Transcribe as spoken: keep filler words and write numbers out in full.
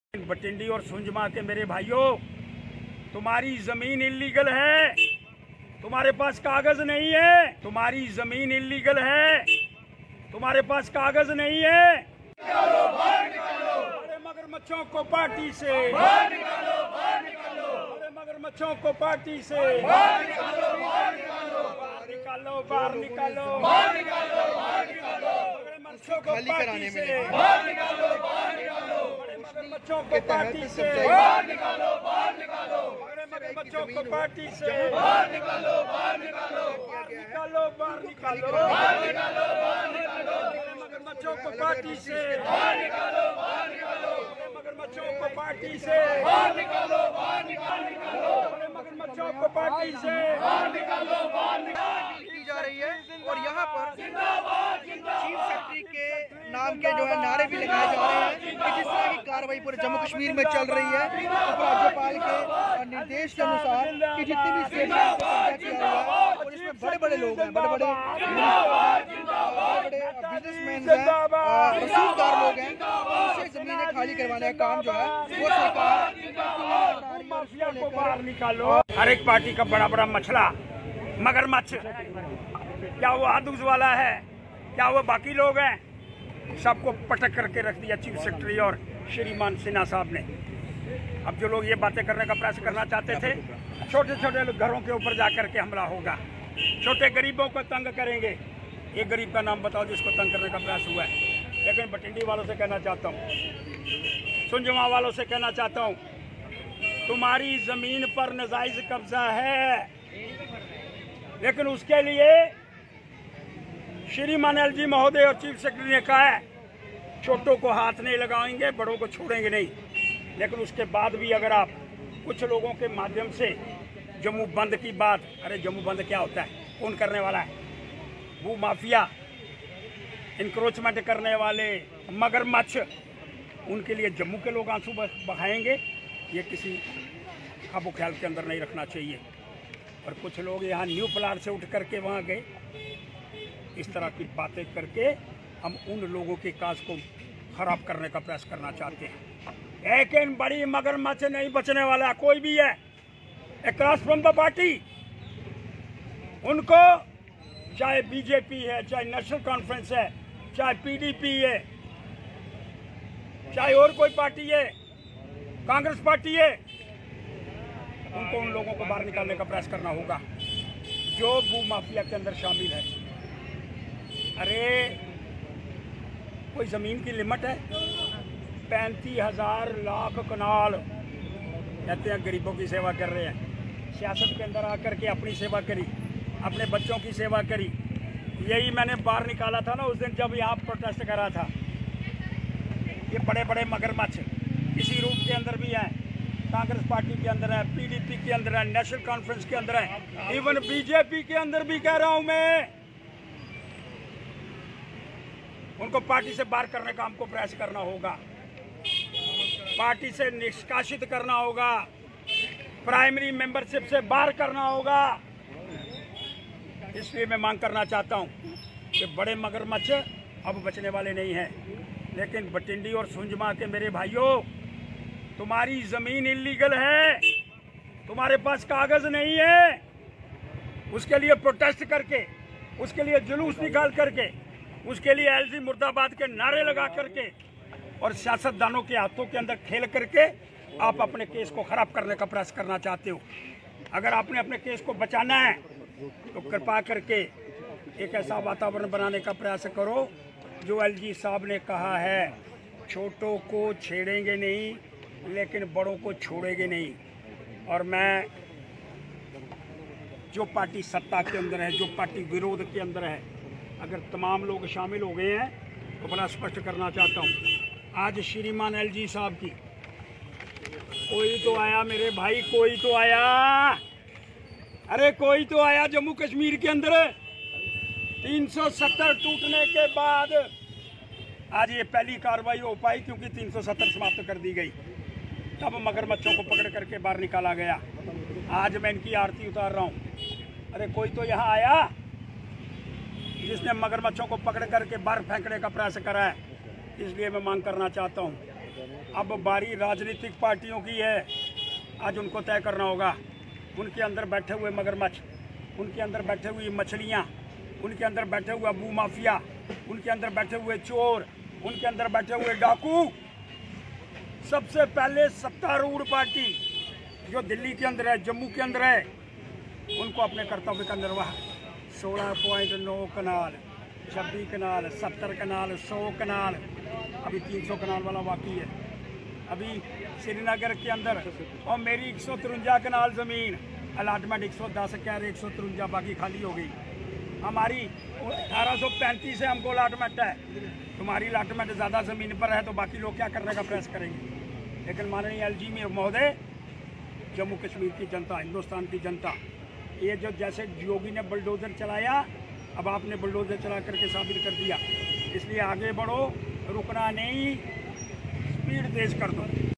बटिंडी और सुंजमा के मेरे भाइयों, तुम्हारी जमीन इल्लीगल है, तुम्हारे पास कागज नहीं है, तुम्हारी जमीन इल्लीगल है, तुम्हारे पास कागज नहीं है। निकालो, बाहर निकालो। बड़े मगरमच्छों को पार्टी से बाहर निकालो, बाहर निकालो। बड़े मगरमच्छों को पार्टी से बाहर निकालो, बाहर निकालो। निकालो, बाहर निकालो, बाहर निकालो, बाहर निकालो। बड़े मगरमच्छों को पार्टी से बाहर निकालो, बाहर निकालो। बड़े मगरमच्छों को पार्टी से बाहर निकालो, बाहर निकालो। बड़े मगरमच्छों को पार्टी से बाहर निकालो, बाहर निकालो। निकालो, बाहर निकालो, बाहर निकालो, बाहर निकालो। बड़े मगरमच्छों को पार्टी से बाहर निकालो, बाहर निकालो। बड़े मगरमच्छों को पार्टी से बाहर निकालो, बाहर निकालो। बड़े मगरमच्छों को पार्टी से बाहर निकालो, बाहर निकालो की जा रही है। और यहाँ पर चीफ सेक्रेटरी के नाम के जो है नारे भी लगाए जा रहे हैं कि जिस तरह की कार्रवाई पूरे जम्मू कश्मीर में चल रही है, उपराज्यपाल के निर्देश के अनुसार कि जितनी भी स्टेट में कब्जा किया हुआ है और इसमें बड़े बड़े लोग हैं, बड़े बड़े बड़े बिजनेसमैन हैं, रसूखदार लोग हैं, उनसे जमीनें खाली करवाने का काम जो है वो सरकार माफिया को बाहर निकालो। हर एक पार्टी का बड़ा बड़ा मछला मगरमच्छ, क्या वो आदूज वाला है, क्या वो बाकी लोग हैं, सबको पटक करके रख दिया चीफ सेक्रेटरी और श्रीमान सिन्हा साहब ने। अब जो लोग ये बातें करने का प्रयास करना चाहते थे, छोटे छोटे घरों के ऊपर जाकर के हमला होगा, छोटे गरीबों को तंग करेंगे। एक गरीब का नाम बताओ जिसको तंग करने का प्रयास हुआ है। लेकिन बटिंडी वालों से कहना चाहता हूँ, सुंजमा वालों से कहना चाहता हूँ, तुम्हारी जमीन पर नाजायज कब्जा है, लेकिन उसके लिए श्रीमान एल जी महोदय और चीफ सेक्रेटरी ने कहा है छोटों को हाथ नहीं लगाएंगे, बड़ों को छोड़ेंगे नहीं। लेकिन उसके बाद भी अगर आप कुछ लोगों के माध्यम से जम्मू बंद की बात, अरे जम्मू बंद क्या होता है, कौन करने वाला है? भू माफिया, इंक्रोचमेंट करने वाले मगरमच्छ, उनके लिए जम्मू के लोग आंसू बहाएंगे, ये किसी काबू ख्याल के अंदर नहीं रखना चाहिए। और कुछ लोग यहाँ न्यू प्लाट से उठ करके वहाँ गए, इस तरह की बातें करके हम उन लोगों के काज को खराब करने का प्रयास करना चाहते हैं। लेकिन बड़ी मगरमच्छ नहीं बचने वाला कोई भी है अक्रॉस फ्रॉम द पार्टी। उनको चाहे बीजेपी है, चाहे नेशनल कॉन्फ्रेंस है, चाहे पीडीपी है, चाहे और कोई पार्टी है, कांग्रेस पार्टी है, उनको उन लोगों को बाहर निकालने का प्रयास करना होगा जो भू माफिया के अंदर शामिल है। अरे कोई ज़मीन की लिमिट है? पैंतीस हजार लाख कनाल, कहते हैं गरीबों की सेवा कर रहे हैं। सियासत के अंदर आकर के अपनी सेवा करी, अपने बच्चों की सेवा करी। यही मैंने बाहर निकाला था ना उस दिन जब यहाँ प्रोटेस्ट करा था। ये बड़े बड़े मगरमच्छ किसी रूप के अंदर भी हैं, कांग्रेस पार्टी के अंदर है, पीडीपी के अंदर है, नेशनल कॉन्फ्रेंस के अंदर है, इवन बीजेपी के अंदर भी कह रहा हूं मैं। उनको पार्टी से बाहर करने का हमको प्रयास करना होगा, पार्टी से निष्कासित करना होगा, प्राइमरी मेंबरशिप से बाहर करना होगा। इसलिए मैं मांग करना चाहता हूं कि बड़े मगरमच्छ अब बचने वाले नहीं हैं। लेकिन बटिंडी और सुंजमा के मेरे भाइयों, तुम्हारी जमीन इल्लीगल है, तुम्हारे पास कागज नहीं है, उसके लिए प्रोटेस्ट करके, उसके लिए जुलूस निकाल करके, उसके लिए एलजी मुर्दाबाद के नारे लगा करके और सियासतदानों के हाथों के अंदर खेल करके आप अपने केस को खराब करने का प्रयास करना चाहते हो। अगर आपने अपने केस को बचाना है तो कृपा करके एक ऐसा वातावरण बनाने का प्रयास करो जो एलजी साहब ने कहा है, छोटों को छेड़ेंगे नहीं लेकिन बड़ों को छोड़ेंगे नहीं। और मैं जो पार्टी सत्ता के अंदर है, जो पार्टी विरोध के अंदर है, अगर तमाम लोग शामिल हो गए हैं तो बड़ा स्पष्ट करना चाहता हूँ, आज श्रीमान एलजी साहब की कोई तो आया मेरे भाई, कोई तो आया, अरे कोई तो आया जम्मू कश्मीर के अंदर। तीन सौ सत्तर टूटने के बाद आज ये पहली कार्रवाई हो पाई क्योंकि तीन सौ सत्तर समाप्त कर दी गई, तब मगरमच्छों को पकड़ करके बाहर निकाला गया। आज मैं इनकी आरती उतार रहा हूँ। अरे कोई तो यहाँ आया जिसने मगरमच्छों को पकड़ करके बाहर फेंकने का प्रयास करा है। इसलिए मैं मांग करना चाहता हूँ अब बारी राजनीतिक पार्टियों की है। आज उनको तय करना होगा। उनके अंदर बैठे हुए मगरमच्छ, उनके अंदर बैठे हुई मछलियाँ, उनके अंदर बैठे हुए भू माफिया, उनके अंदर बैठे हुए चोर, उनके अंदर बैठे हुए डाकू। सबसे पहले सत्तारूढ़ पार्टी जो दिल्ली के अंदर है, जम्मू के अंदर है, उनको अपने कर्तव्य का निर्वाह सोलह पॉइंट नौ कनाल, छब्बीस कनाल, सत्तर कनाल, सौ कनाल, अभी तीन सौ कनाल वाला बाकी है। अभी श्रीनगर के अंदर और मेरी एक सौ तिरंजा कनाल ज़मीन अलाटमेंट एक सौ दस कह रहे, एक सौ तिरंजा बाकी खाली हो गई। हमारी अठारह सौ पैंतीस से हमको अलाटमेंट है। तुम्हारी अलाटमेंट ज़्यादा ज़मीन पर है तो बाकी लोग क्या करने का प्रयास करेंगे। लेकिन माननीय एल जी में महोदय, जम्मू कश्मीर की जनता, हिंदुस्तान की जनता, ये जो जैसे योगी ने बुलडोज़र चलाया, अब आपने बुलडोज़र चला करके साबित कर दिया। इसलिए आगे बढ़ो, रुकना नहीं, स्पीड तेज़ कर दो।